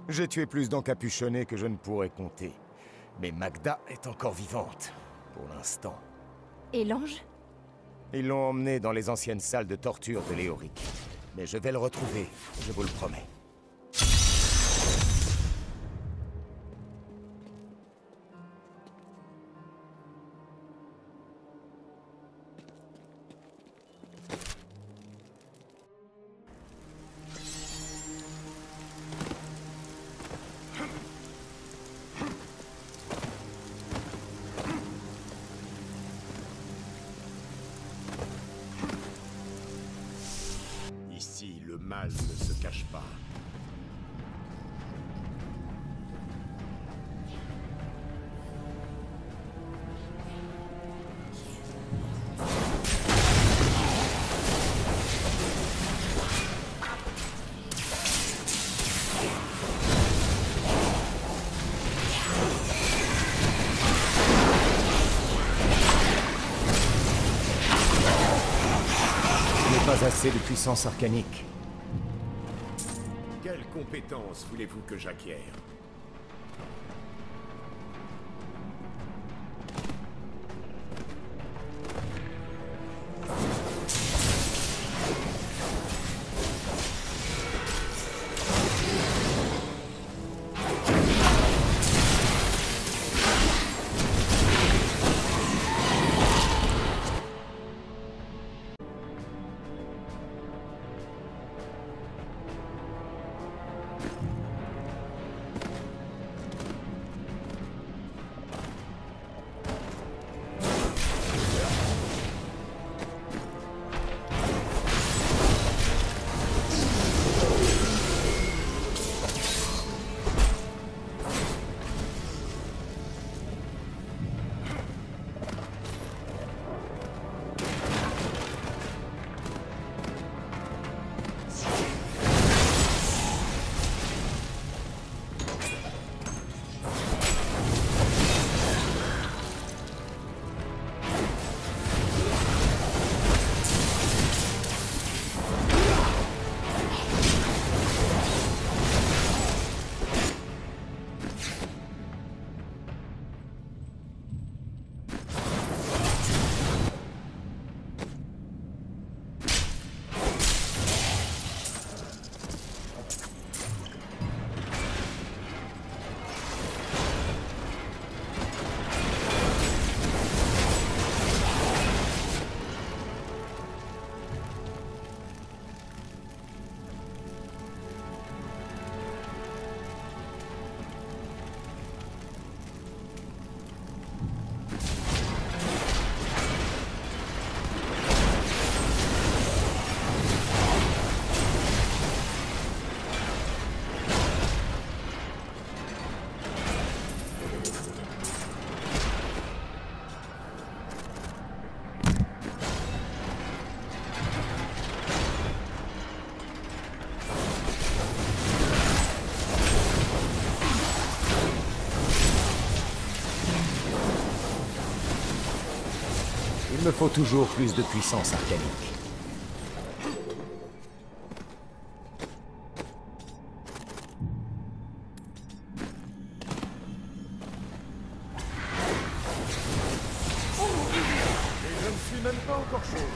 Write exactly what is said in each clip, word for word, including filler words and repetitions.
J'ai tué plus d'encapuchonnés que je ne pourrais compter. Mais Magda est encore vivante, pour l'instant. Et l'ange? Ils l'ont emmené dans les anciennes salles de torture de Léoric. Mais je vais le retrouver, je vous le promets. Ici, le mal ne se cache pas. Pas assez de puissance arcanique. Quelle compétence voulez-vous que j'acquière? Il me faut toujours plus de puissance arcanique. Et je ne suis même pas encore chaud.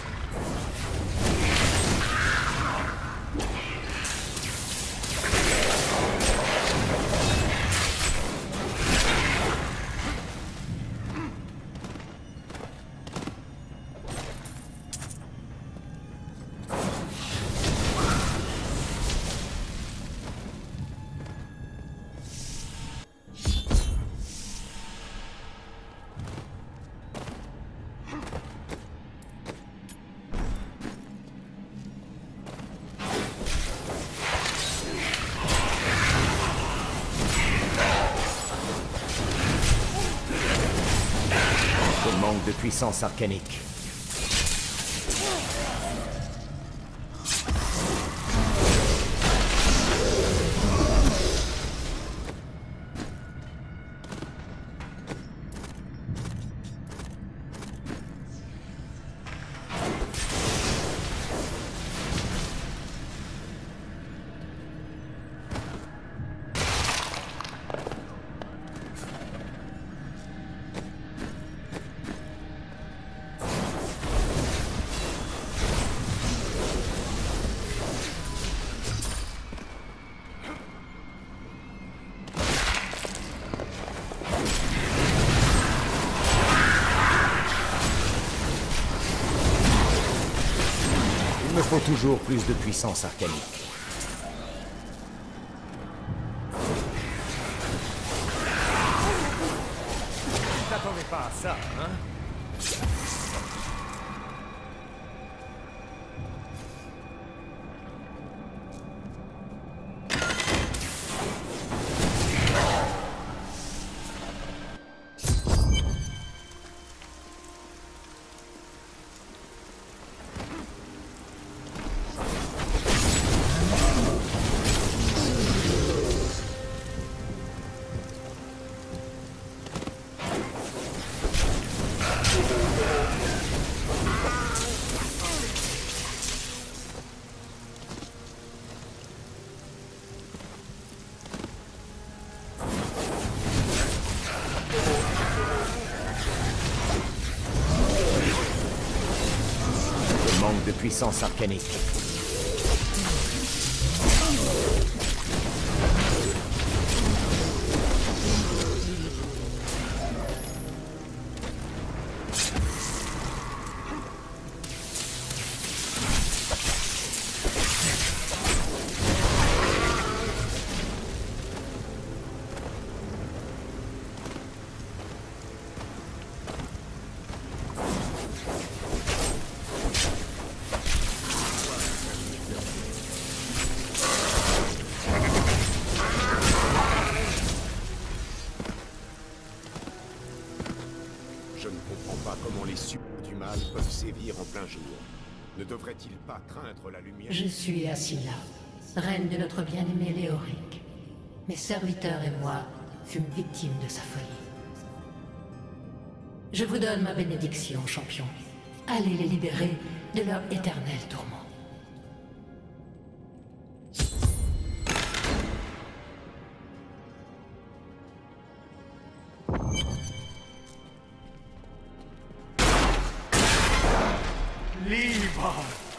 Je manque de puissance arcanique. Il me faut toujours plus de puissance arcanique. Tu t'attendais pas à ça, hein? De puissance arcanique. Je ne comprends pas comment les suppôts du mal peuvent sévir en plein jour. Ne devrait-il pas craindre la lumière? Je suis Asila, reine de notre bien-aimé Léoric. Mes serviteurs et moi fûmes victimes de sa folie. Je vous donne ma bénédiction, champion. Allez les libérer de leur éternel tourment. Libre!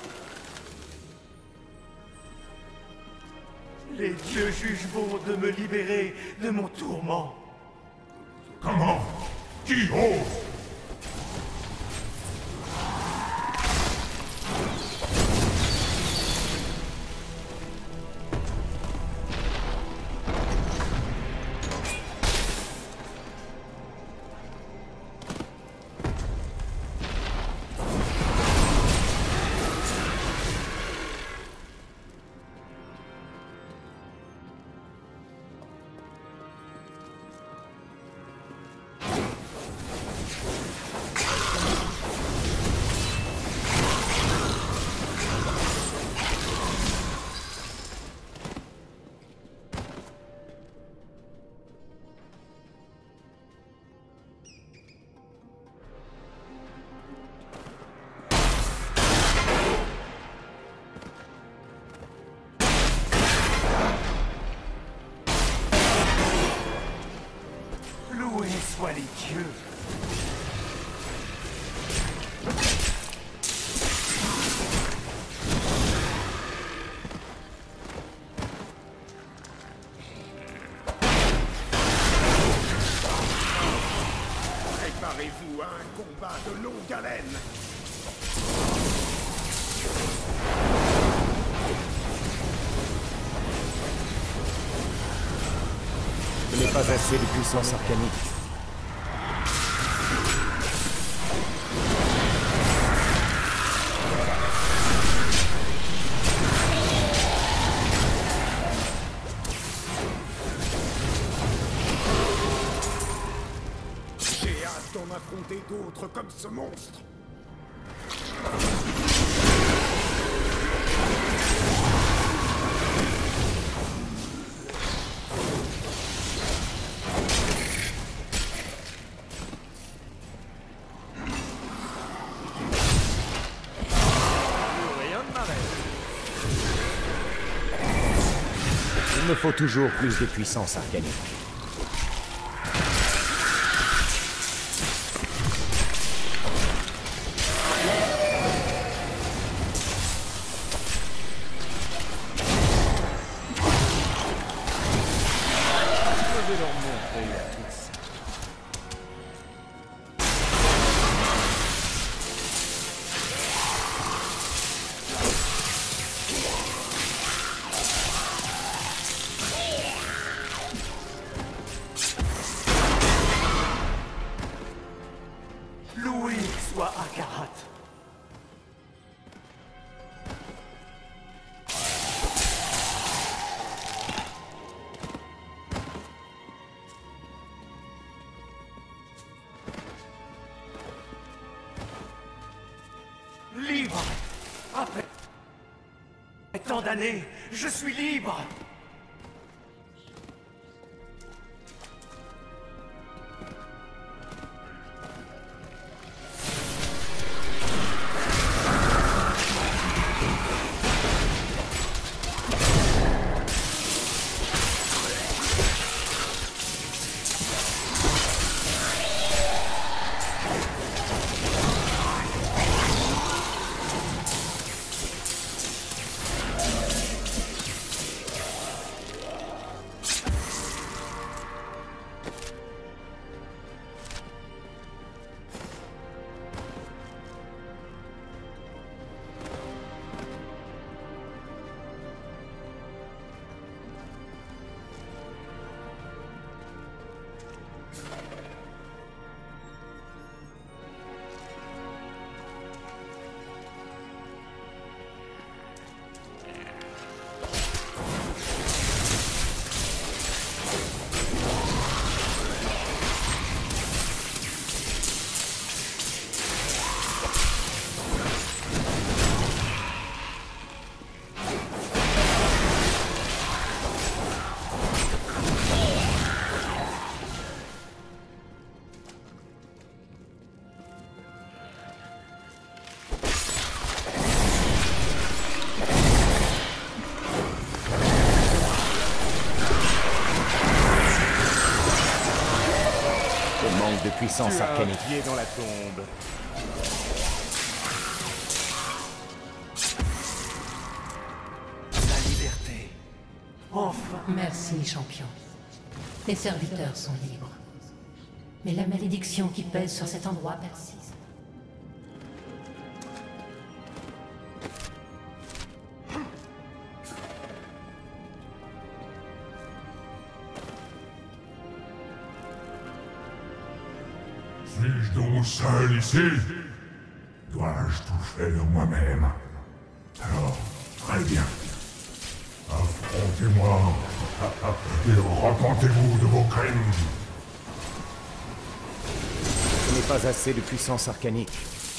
Les dieux jugent bon de me libérer de mon tourment. Comment? Qui ose? Loués soient les dieux. Préparez-vous à un combat de longue haleine. Je n'ai pas assez de puissance arcanique. J'ai hâte d'en affronter d'autres comme ce monstre. Il me faut toujours plus de puissance arcanique. Je vais leur montrer à tous. Tant d'années, je suis libre. De puissance arcanique. Pied dans la tombe. La liberté. Enfin. Merci, champion. Les serviteurs sont libres. Mais la malédiction qui pèse sur cet endroit persiste. Suis-je donc seul ici? Dois-je tout faire moi-même? Alors, très bien. Affrontez-moi et repentez-vous de vos crimes. Je n'ai pas assez de puissance arcanique.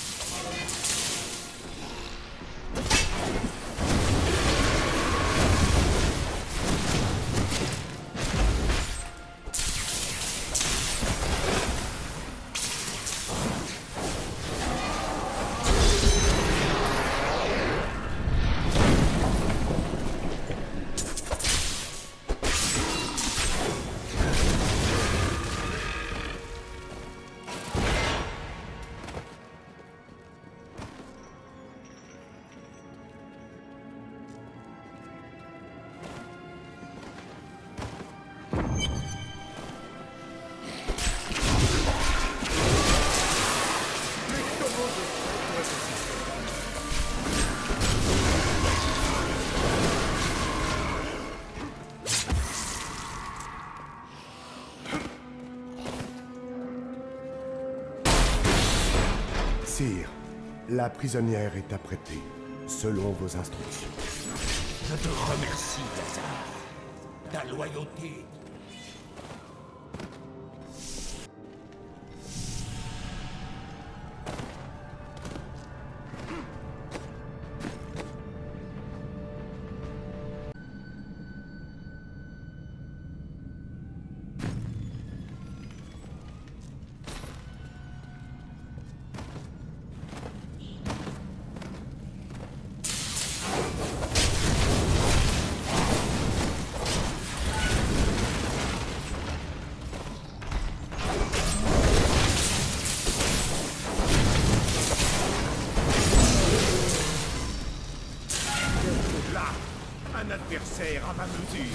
Sire, la prisonnière est apprêtée, selon vos instructions. Je te remercie, Lazare. Ta loyauté. Un adversaire à ma mesure.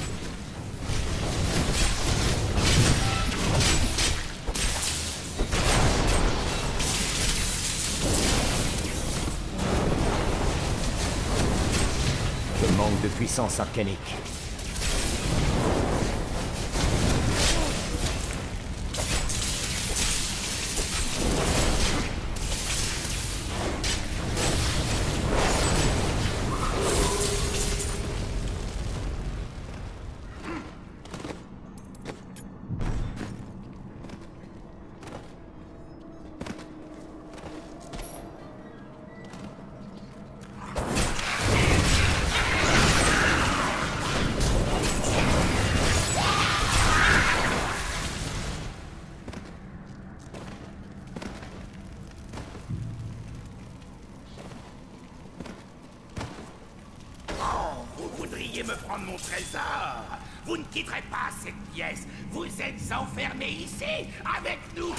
Je manque de puissance arcanique. voulez me prendre mon trésor? Vous ne quitterez pas cette pièce. Vous êtes enfermés ici, avec nous.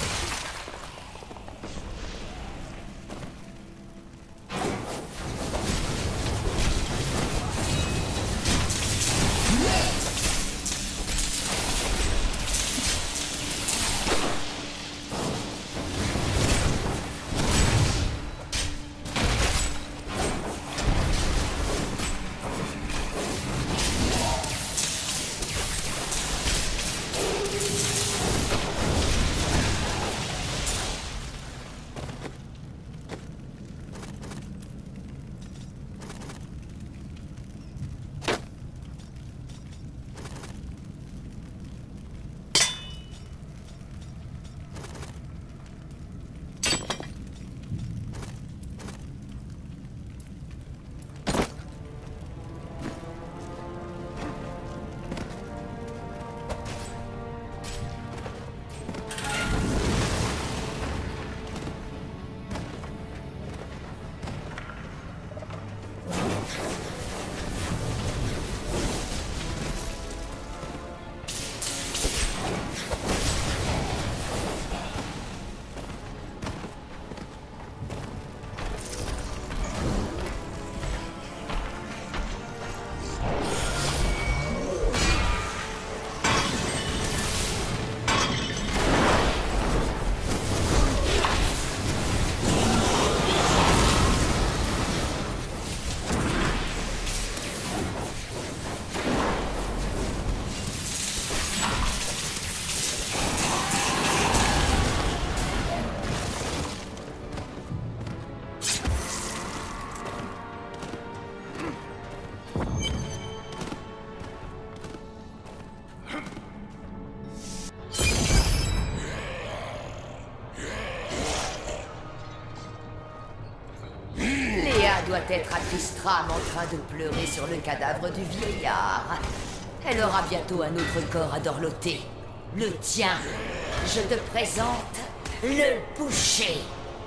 doit être à Tristram en train de pleurer sur le cadavre du vieillard. Elle aura bientôt un autre corps à dorloter. Le tien. Je te présente le boucher.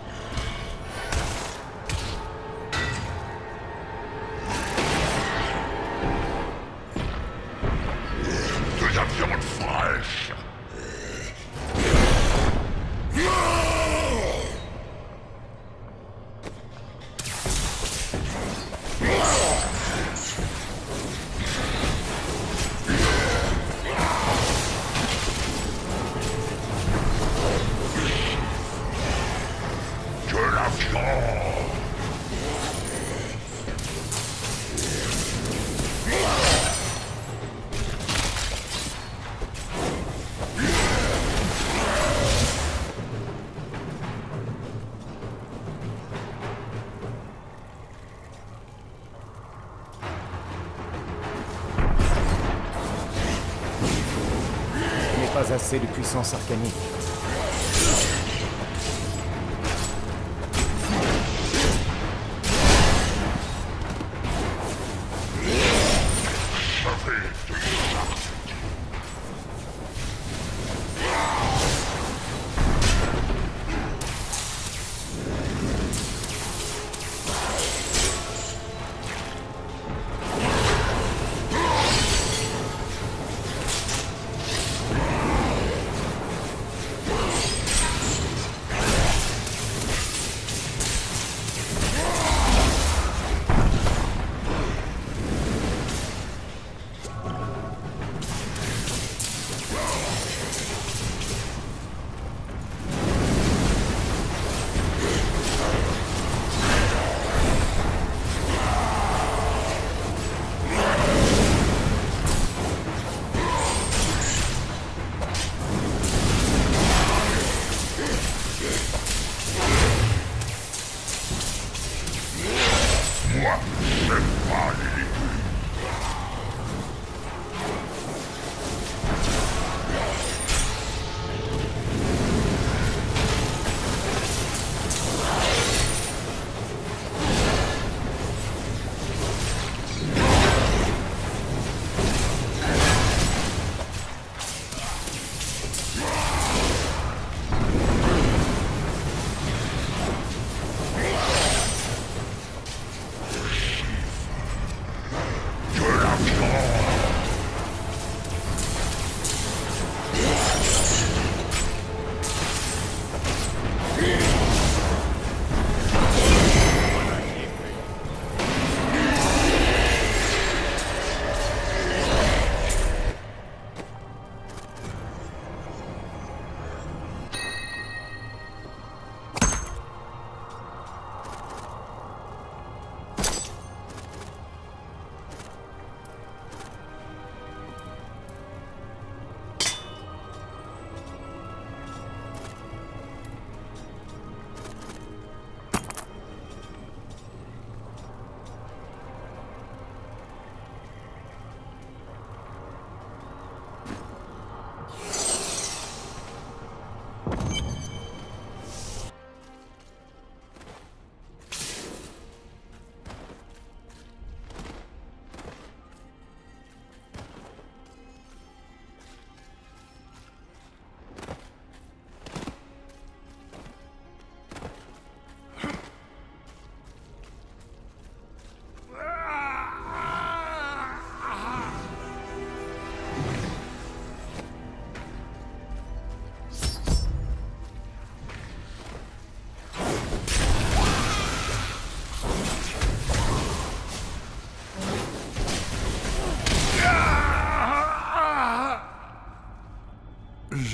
De la viande fraîche. Pas assez de puissance arcanique.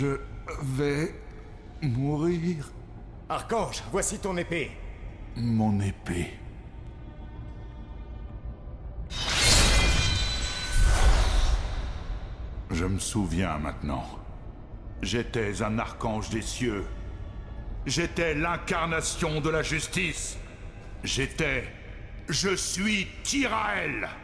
Je vais mourir. Archange, voici ton épée. Mon épée. Je me souviens maintenant. J'étais un archange des cieux. J'étais l'incarnation de la justice. J'étais... Je suis Tyrael.